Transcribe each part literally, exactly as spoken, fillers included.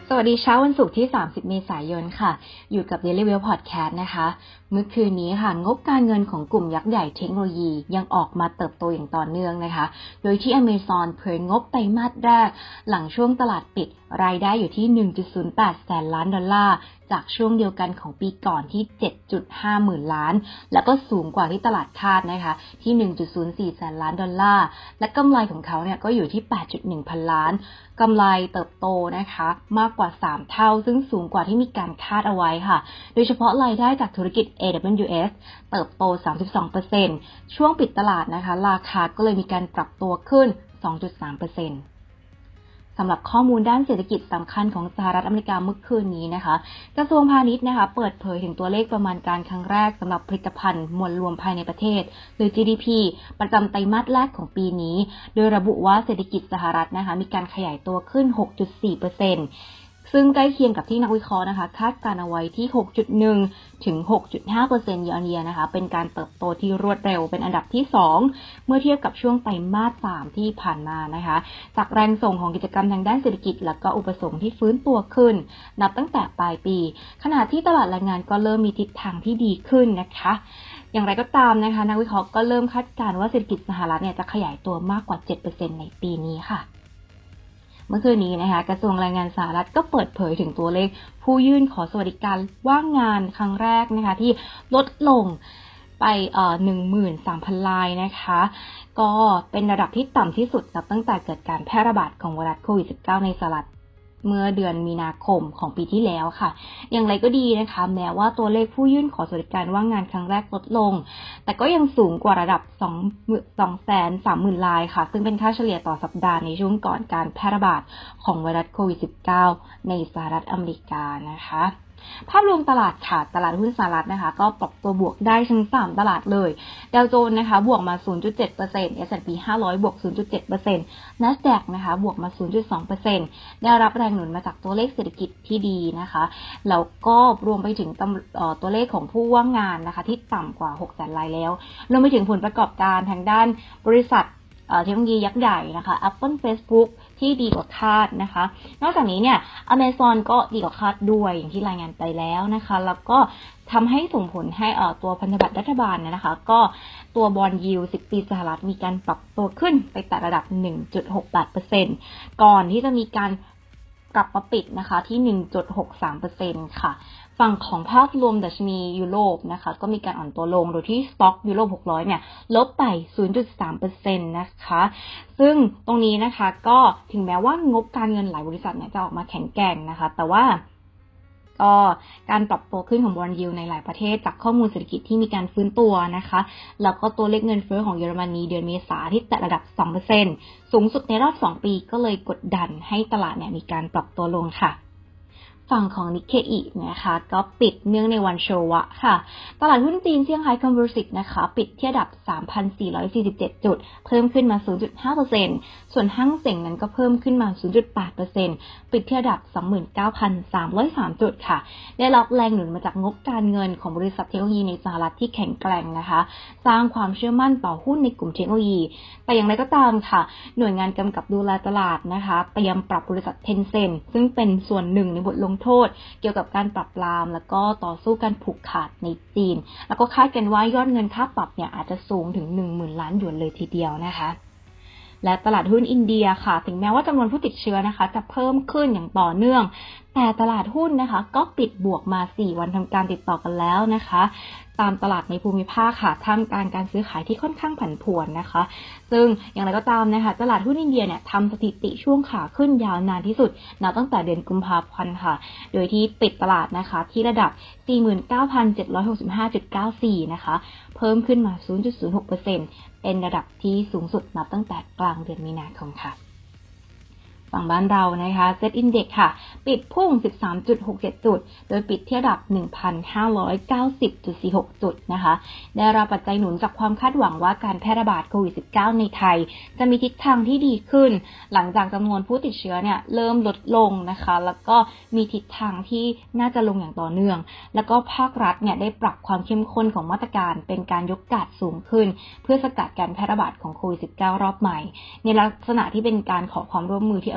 สวัสดีเช้าวันศุกร์ที่สามสิบเมษายนค่ะอยู่กับ Daily Whale Podcast นะคะเมื่อคืนนี้ค่ะงบการเงินของกลุ่มยักษ์ใหญ่เทคโนโลยียังออกมาเติบโตอย่างต่อเนื่องนะคะโดยที่ Amazon เผยงบไตรมาสแรกหลังช่วงตลาดปิดรายได้อยู่ที่ หนึ่งจุดศูนย์แปด แสนล้านดอลลาร์จากช่วงเดียวกันของปีก่อนที่ เจ็ดจุดห้า หมื่นล้านแล้วก็สูงกว่าที่ตลาดคาดนะคะที่ หนึ่งจุดศูนย์สี่ แสนล้านดอลลาร์และกำไรของเขาเนี่ยก็อยู่ที่ แปดจุดหนึ่ง พันล้านกำไรเติบโตนะคะมากกว่าสามเท่าซึ่งสูงกว่าที่มีการคาดเอาไว้ค่ะโดยเฉพาะรายได้จากธุรกิจ เอ ดับเบิลยู เอส เติบโต สามสิบสองเปอร์เซ็นต์ ช่วงปิดตลาดนะคะราคาก็เลยมีการปรับตัวขึ้น สองจุดสามเปอร์เซ็นต์สำหรับข้อมูลด้านเศรษฐกิจสำคัญของสหรัฐอเมริกาเมื่อคืนนี้นะคะกระทรวงพาณิชย์นะคะเปิดเผยถึงตัวเลขประมาณการครั้งแรกสำหรับผลิตภัณฑ์มวลรวมภายในประเทศหรือ จี ดี พี ประจำไตรมาสแรกของปีนี้โดยระบุว่าเศรษฐกิจสหรัฐนะคะมีการขยายตัวขึ้น หกจุดสี่เปอร์เซ็นต์ซึ่งใกล้เคียงกับที่นักวิเคราะห์นะคะคาดการเอาไว้ที่ หกจุดหนึ่ง ถึง หกจุดห้าเปอร์เซ็นต์ year on year นะคะเป็นการเติบโตที่รวดเร็วเป็นอันดับที่สองเมื่อเทียบกับช่วงไตรมาสสามที่ผ่านมานะคะจากแรงส่งของกิจกรรมทางด้านเศรษฐกิจและก็อุปสงค์ที่ฟื้นตัวขึ้นนับตั้งแต่ปลายปีขณะที่ตลาดแรงงานก็เริ่มมีทิศทางที่ดีขึ้นนะคะอย่างไรก็ตามนะคะนักวิเคราะห์ก็เริ่มคาดการณ์ว่าเศรษฐกิจสหรัฐเนี่ยจะขยายตัวมากกว่า เจ็ดเปอร์เซ็นต์ ในปีนี้ค่ะเมื่อคืนนี้นะคะกระทรวงแรงงานสหรัฐก็เปิดเผยถึงตัวเลขผู้ยื่นขอสวัสดิการว่างงานครั้งแรกนะคะที่ลดลงไปเอ่อ หนึ่งหมื่นสามพัน รายนะคะก็เป็นระดับที่ต่ำที่สุดนับตั้งแต่เกิดการแพร่ระบาดของไวรัสโควิด สิบเก้า ในสหรัฐเมื่อเดือนมีนาคมของปีที่แล้วค่ะอย่างไรก็ดีนะคะแม้ว่าตัวเลขผู้ยื่นขอสวัสดิการว่างงานครั้งแรกลดลงแต่ก็ยังสูงกว่าระดับ สองแสนสามหมื่น รายค่ะซึ่งเป็นค่าเฉลี่ยต่อสัปดาห์ในช่วงก่อนการแพร่ระบาดของไวรัสโควิด สิบเก้า ในสหรัฐอเมริกานะคะภาพรวมตลาดค่ะตลาดหุ้นสหรัฐนะคะก็ปรับตัวบวกได้ทั้งสามตลาดเลยดาวโจนส์นะคะบวกมา ศูนย์จุดเจ็ดเปอร์เซ็นต์ เอส แอนด์ พี ห้าร้อยบวก ศูนย์จุดเจ็ดเปอร์เซ็นต์ NASDAQ นะคะบวกมา ศูนย์จุดสองเปอร์เซ็นต์ ได้รับแรงหนุนมาจากตัวเลขเศรษฐกิจที่ดีนะคะแล้วก็รวมไปถึงตัวเลขของผู้ว่างงานนะคะที่ต่ำกว่าหกแสนรายแล้วรวมไปถึงผลประกอบการทางด้านบริษัทเทคโนโลยียักษ์ใหญ่นะคะ Apple Facebook ที่ดีกว่าคาดนะคะนอกจากนี้เนี่ย Amazon ก็ดีกว่าคาดด้วยอย่างที่รายงานไปแล้วนะคะแล้วก็ทำให้ส่งผลให้ตัวพันธบัตรรัฐบาลนะคะก็ตัวบอนด์ยิลด์สิบปีสหรัฐมีการปรับตัวขึ้นไปแต่ระดับ หนึ่งจุดหกแปดเปอร์เซ็นต์ ก่อนที่จะมีการกลับมาปิดนะคะที่ หนึ่งจุดหกสามเปอร์เซ็นต์ ค่ะฝั่งของภาพรวมดัชนียุโรปนะคะก็มีการอ่อนตัวลงโดยที่สต็อกยุโรปหกร้อยเนี่ยลบไป ศูนย์จุดสามเปอร์เซ็นต์ นะคะซึ่งตรงนี้นะคะก็ถึงแม้ว่างบการเงินหลายบริษัทเนี่ยจะออกมาแข็งแกร่งนะคะแต่ว่าก็การปรับตัวขึ้นของบอนด์ยิลด์ในหลายประเทศจากข้อมูลเศรษฐกิจที่มีการฟื้นตัวนะคะแล้วก็ตัวเลขเงินเฟ้อของเยอรมนีเดือนเมษาที่แตะระดับ สองเปอร์เซ็นต์ สูงสุดในรอบสองปีก็เลยกดดันให้ตลาดเนี่ยมีการปรับตัวลงค่ะฝั่งของนิกเคอินะคะก็ปิดเนื่องในวันโชวะค่ะตลาดหุ้นจีนเซี่ยงไฮ้คอมโพสิตนะคะปิดที่ระดับ สามพันสี่ร้อยสี่สิบเจ็ด จุดเพิ่มขึ้นมา ศูนย์จุดห้าเปอร์เซ็นต์ ส่วนห้างเส็งนั้นก็เพิ่มขึ้นมา ศูนย์จุดแปดเปอร์เซ็นต์ ปิดที่ระดับ สองหมื่นเก้าพันสามร้อยสาม จุดค่ะได้รับแรงหนุนมาจากงบการเงินของบริษัทเทคโนโลยีในสหรัฐที่แข็งแกร่งนะคะสร้างความเชื่อมั่นต่อหุ้นในกลุ่มเทคโนโลยีแต่อย่างไรก็ตามค่ะหน่วยงานกำกับดูแลตลาดนะคะเตรียมปรับบริษัท Tencent ซึ่งเป็นส่วนหนึ่งในบทลงโทษเกี่ยวกับการปรับปรามแล้วก็ต่อสู้การผูกขาดในจีนแล้วก็คาดกันว่ายอดเงินค่าปรับเนี่ยอาจจะสูงถึง หนึ่งหมื่น ล้านหยวนเลยทีเดียวนะคะและตลาดหุ้นอินเดียค่ะถึงแม้ว่าจำนวนผู้ติดเชื้อนะคะจะเพิ่มขึ้นอย่างต่อเนื่องแต่ตลาดหุ้นนะคะก็ปิดบวกมาสี่วันทำการติดต่อกันแล้วนะคะตามตลาดในภูมิภาคค่ะท่ามกลางการซื้อขายที่ค่อนข้างผันผวนนะคะซึ่งอย่างไรก็ตามนะคะตลาดหุ้นอินเดียเนี่ยทำสถิติช่วงขาขึ้นยาวนานที่สุดนับตั้งแต่เดือนกุมภาพันธ์ค่ะโดยที่ปิดตลาดนะคะที่ระดับ สี่หมื่นเก้าพันเจ็ดร้อยหกสิบห้าจุดเก้าสี่ นะคะเพิ่มขึ้นมา ศูนย์จุดศูนย์หกเปอร์เซ็นต์ เป็นระดับที่สูงสุดนับตั้งแต่กลางเดือนมีนาคมค่ะฝั่งบ้านเรานะคะ Set Index ค่ะปิดพุ่ง สิบสามจุดหกเจ็ด จุดโดยปิดที่ระดับ หนึ่งพันห้าร้อยเก้าสิบจุดสี่หก จุดนะคะได้รับปัจจัยหนุนจากความคาดหวังว่าการแพร่ระบาดโควิด สิบเก้า ในไทยจะมีทิศทางที่ดีขึ้นหลังจากจำนวนผู้ติดเชื้อเนี่ยเริ่มลดลงนะคะแล้วก็มีทิศทางที่น่าจะลงอย่างต่อเนื่องแล้วก็ภาครัฐเนี่ยได้ปรับความเข้มข้นของมาตรการเป็นการยกกาดสูงขึ้นเพื่อสกัดการแพร่ระบาดของโควิด สิบเก้า รอบใหม่ในลักษณะที่เป็นการขอความร่วมมือที่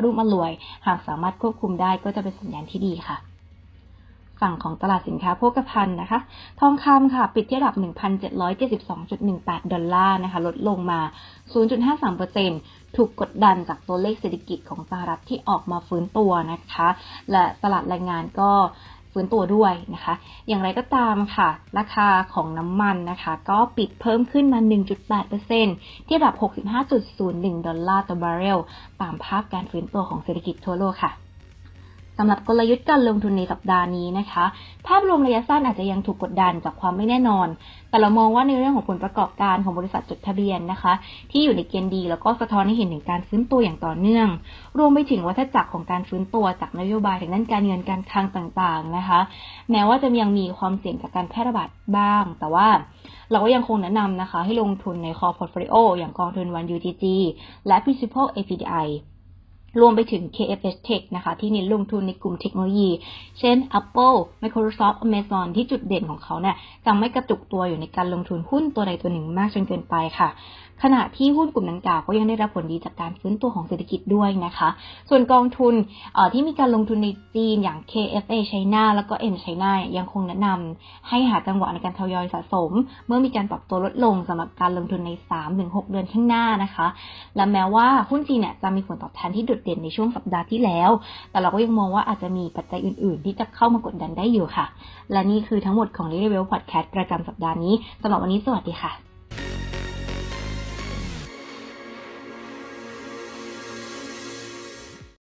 รุ่มอร่วยหากสามารถควบคุมได้ก็จะเป็นสัญญาณที่ดีค่ะฝั่งของตลาดสินค้าโภคภัณฑ์นะคะทองคำค่ะปิดที่ระดับ หนึ่งพันเจ็ดร้อยเจ็ดสิบสองจุดหนึ่งแปด ดอลลาร์นะคะลดลงมา ศูนย์จุดห้าสามเปอร์เซ็นต์ ถูกกดดันจากตัวเลขเศรษฐกิจของสหรัฐที่ออกมาฟื้นตัวนะคะและตลาดแรงงานก็ฟื้นตัวด้วยนะคะอย่างไรก็ตามค่ะราคาของน้ำมันนะคะก็ปิดเพิ่มขึ้นมา หนึ่งจุดแปดเปอร์เซ็นต์ ที่ระดับ หกสิบห้าจุดศูนย์หนึ่ง ดอลลาร์ต่อบาร์เรลตามภาพการฟื้นตัวของเศรษฐกิจทั่วโลกค่ะสำหรับกลยุทธ์การลงทุนในสัปดาห์นี้นะคะภาพรวมระยะสั้นอาจจะยังถูกกดดันจากความไม่แน่นอนแต่เรามองว่าในเรื่องของผลประกอบการของบริษัทจดทะเบียนนะคะที่อยู่ในเกณฑ์ดีแล้วก็สะท้อนให้เห็นถึงการฟื้นตัวอย่างต่อเนื่องรวมไปถึงวัฏจักรของการฟื้นตัวจากนโยบายทางด้านการเงินการคลังต่างๆนะคะแม้ว่าจะยังมีความเสี่ยงจากการแพร่ระบาดบ้างแต่ว่าเราก็ยังคงแนะนำนะคะให้ลงทุนใน Core Portfolio อย่างกองทุน วัน ยู ที จี และ Principal เอ พี ดี ไอรวมไปถึง เค เอฟ เอส Tech นะคะที่เน้นลงทุนในกลุ่มเทคโนโลยีเช่น Apple Microsoft Amazon ที่จุดเด่นของเขาเนี่ยจะไม่กระจุกตัวอยู่ในการลงทุนหุ้นตัวใดตัวหนึ่งมากจนเกินไปค่ะขณะที่หุ้นกลุ่มดังกล่าวก็ยังได้รับผลดีจากการฟื้นตัวของเศรษฐกิจด้วยนะคะส่วนกองทุนเอ่อที่มีการลงทุนในจีนอย่าง เค เอฟ เอ China แล้วก็ เอ็น China ยังคงแนะนำให้หาจังหวะในการทยอยสะสมเมื่อมีการปรับตัวลดลงสำหรับการลงทุนใน สามถึงหก เดือนข้างหน้านะคะและแม้ว่าหุ้นจีนเนี่ยจะมีผลตอบแทนที่โดดเด่นในช่วงสัปดาห์ที่แล้วแต่เราก็ยังมองว่าอาจจะมีปัจจัยอื่นๆที่จะเข้ามากดดันได้อยู่ค่ะและนี่คือทั้งหมดของ Daily Wealth Podcast ประจำสัปดาห์นี้สำหรับวันนี้สวัสดีค่ะ